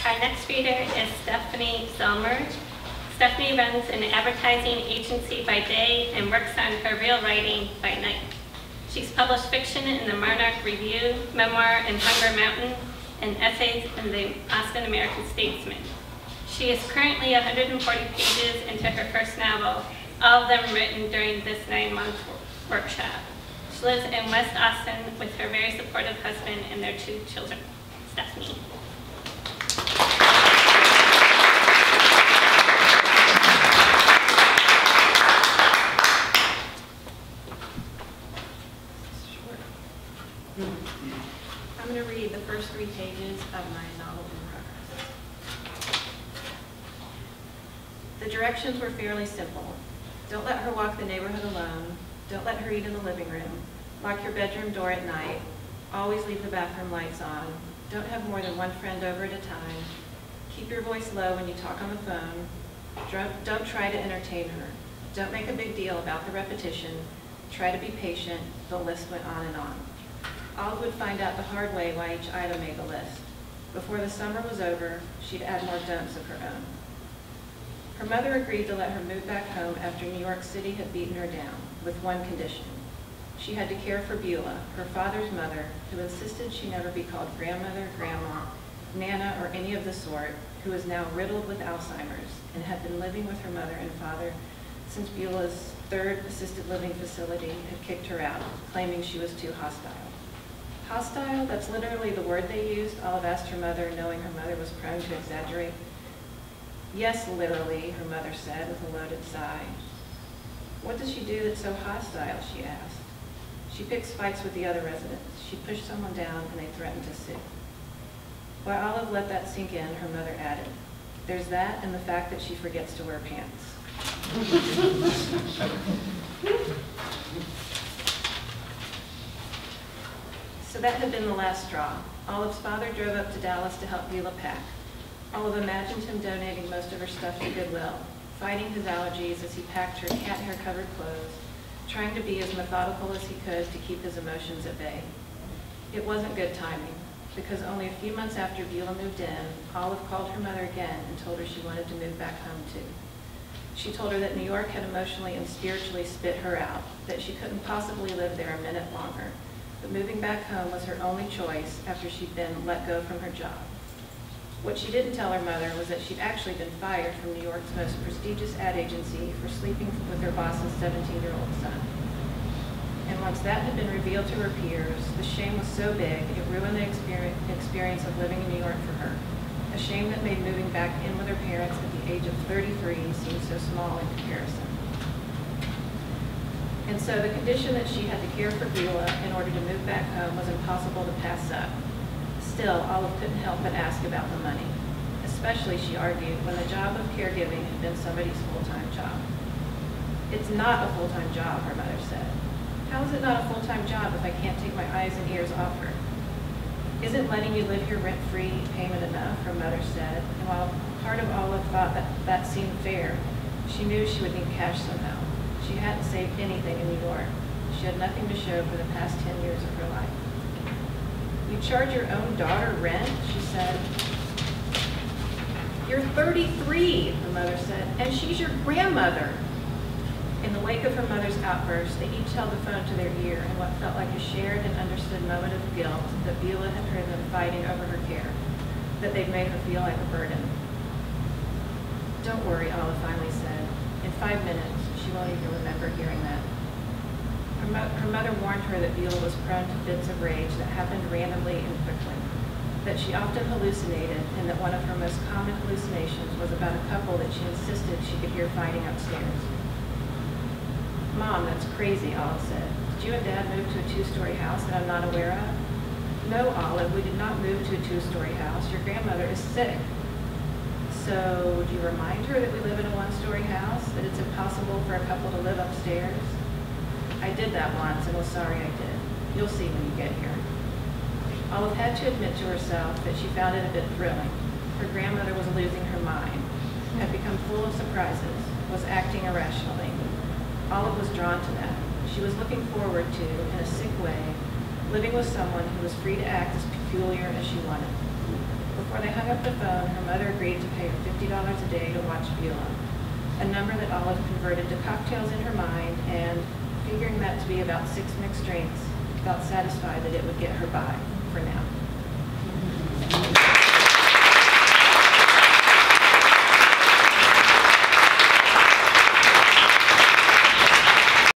Our next reader is Stephanie Zellmer. Stephanie runs an advertising agency by day and works on her real writing by night. She's published fiction in the Monarch Review, memoir in Hunger Mountain, and essays in the Austin American Statesman. She is currently 140 pages into her first novel, all of them written during this 9-month workshop. She lives in West Austin with her very supportive husband and their 2 children. Stephanie. I'm going to read the first 3 pages of my novel in progress. The directions were fairly simple. Don't let her walk the neighborhood alone. Don't let her eat in the living room. Lock your bedroom door at night. Always leave the bathroom lights on. Don't have more than 1 friend over at a time. Keep your voice low when you talk on the phone. Don't try to entertain her. Don't make a big deal about the repetition. Try to be patient. The list went on and on. Olive would find out the hard way why each item made the list. Before the summer was over, she'd add more don'ts of her own. Her mother agreed to let her move back home after New York City had beaten her down, with one condition. She had to care for Beulah, her father's mother, who insisted she never be called grandmother, grandma, Nana, or any of the sort, who was now riddled with Alzheimer's and had been living with her mother and father since Beulah's 3rd assisted living facility had kicked her out, claiming she was too hostile. Hostile? That's literally the word they used, Olive asked her mother, knowing her mother was prone to exaggerate. Yes, literally, her mother said with a loaded sigh. What does she do that's so hostile, she asked. She picks fights with the other residents. She pushed someone down and they threatened to sue. While Olive let that sink in, her mother added, there's that and the fact that she forgets to wear pants. So that had been the last straw. Olive's father drove up to Dallas to help Beulah pack. Olive imagined him donating most of her stuff to Goodwill, fighting his allergies as he packed her cat hair-covered clothes, trying to be as methodical as he could to keep his emotions at bay. It wasn't good timing, because only a few months after Beulah moved in, Olive called her mother again and told her she wanted to move back home too. She told her that New York had emotionally and spiritually spit her out, that she couldn't possibly live there a minute longer, but moving back home was her only choice after she'd been let go from her job. What she didn't tell her mother was that she'd actually been fired from New York's most prestigious ad agency for sleeping with her boss's 17-year-old son. And once that had been revealed to her peers, the shame was so big it ruined the experience of living in New York for her, a shame that made moving back in with her parents at the age of 33 seem so small in comparison. And so the condition that she had to care for Beulah in order to move back home was impossible to pass up. Still, Olive couldn't help but ask about the money, especially, she argued, when the job of caregiving had been somebody's full-time job. It's not a full-time job, her mother said. How is it not a full-time job if I can't take my eyes and ears off her? Isn't letting you live here rent-free payment enough, her mother said, and while part of Olive thought that seemed fair, she knew she would need cash somehow. She hadn't saved anything in New York. She had nothing to show for the past 10 years of her life. You charge your own daughter rent, she said. You're 33, the mother said, and she's your grandmother. In the wake of her mother's outburst, they each held the phone to their ear in what felt like a shared and understood moment of guilt that Beulah had heard them fighting over her care, that they'd made her feel like a burden. Don't worry, Olive finally said. In 5 minutes, she won't even remember hearing that. Her mother warned her that Beulah was prone to fits of rage that happened randomly and quickly, that she often hallucinated, and that one of her most common hallucinations was about a couple that she insisted she could hear fighting upstairs. Mom, that's crazy, Olive said. Did you and Dad move to a 2-story house that I'm not aware of? No, Olive, we did not move to a 2-story house. Your grandmother is sick. So, would you remind her that we live in a 1-story house, that it's impossible for a couple to live upstairs? I did that once and was sorry I did. You'll see when you get here. Olive had to admit to herself that she found it a bit thrilling. Her grandmother was losing her mind, had become full of surprises, was acting irrationally. Olive was drawn to that. She was looking forward to, in a sick way, living with someone who was free to act as peculiar as she wanted. Before Before they hung up the phone, her mother agreed to pay her $50 a day to watch Beulah, a number that Olive converted to cocktails in her mind, and, figuring that to be about 6 mixed drinks, felt satisfied that it would get her by for now.